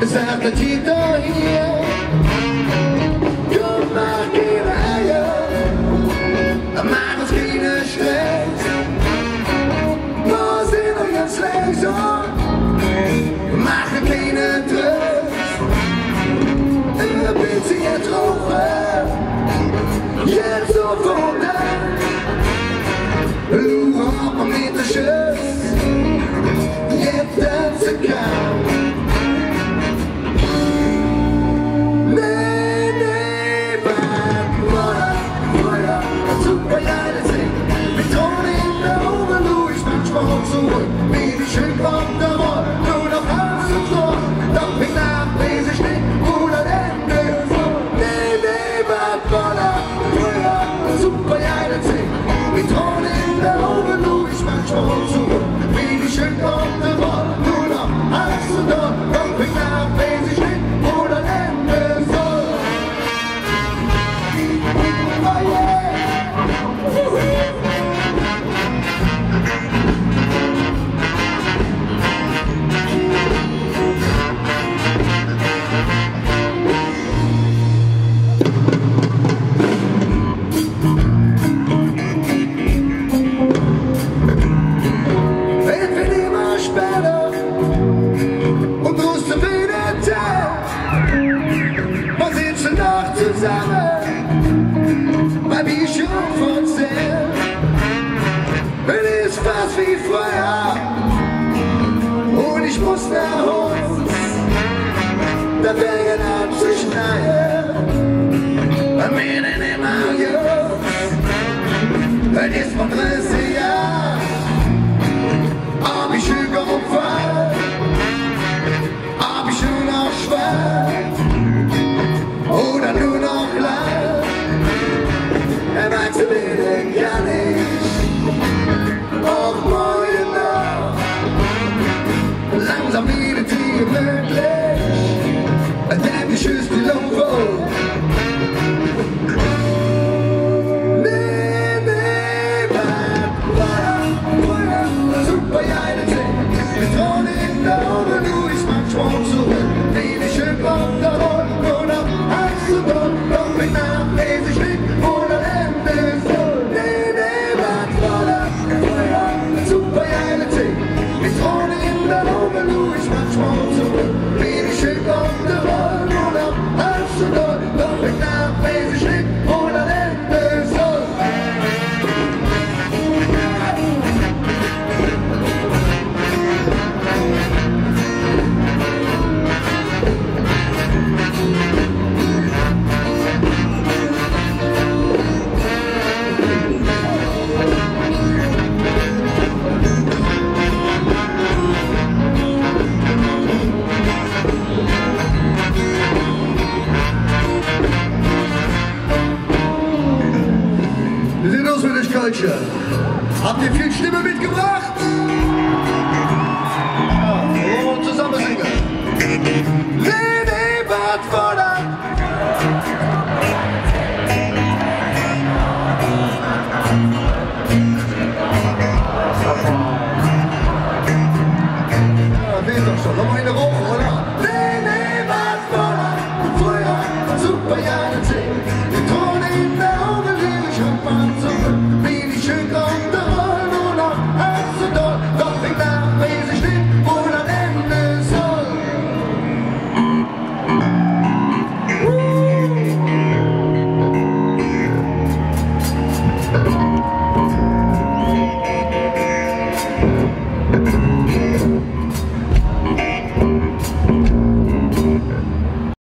sagt der Tito hier, komm, mach keine Eier, mach uns keine Stress, wir sind doch ganz langsam, machen keine Stress, bin sie jetzt rauchen, jetzt sofort an, Lura mit der Schuss, jetzt tanzen kann. Wie die schön kommt der Roll, nur noch Haus und Tor, doch wie nach Lese steht, wo das Ende ist. Nee, was voller Feuer, super geile Zing, wie Thron in der Augen, nur ich manchmal zurück. Wie die schön kommt der Roll, nur noch Haus und Tor, doch wie nach Lese steht, wo das Ende ist. Oh yeah! Zusammen, weil wir schon von sehr, es ist fast wie früher und ich muss nach Hause, da fängt an zu schneien, bei mir in dem Auge, weil es von 30 Jahren, hab ich schon geopfert, hab ich schon noch schwarz, oder nur noch lang, erwachsen bin ich gar nicht, auch morgen noch, langsam wieder Tier möglich, denn ich schüss die Lumpe. Nee, was, super geile Ding, mit Thron in der Augen, du ich manchmal zurück, wie die schön kommt der Roll, nur noch doch mit nach lese ich nicht, wo das Ende ist. Nee, was voller Feuer, super geile Ding, mit Thron in der Augen, du ich manchmal zurück, wie die schön kommt der Roll, nur noch Hals und Ohr, doch mit nach lese ich nicht, wo das Ende ist. Wir sind aus für dich, Culture. Habt ihr viel Stimme mitgebracht?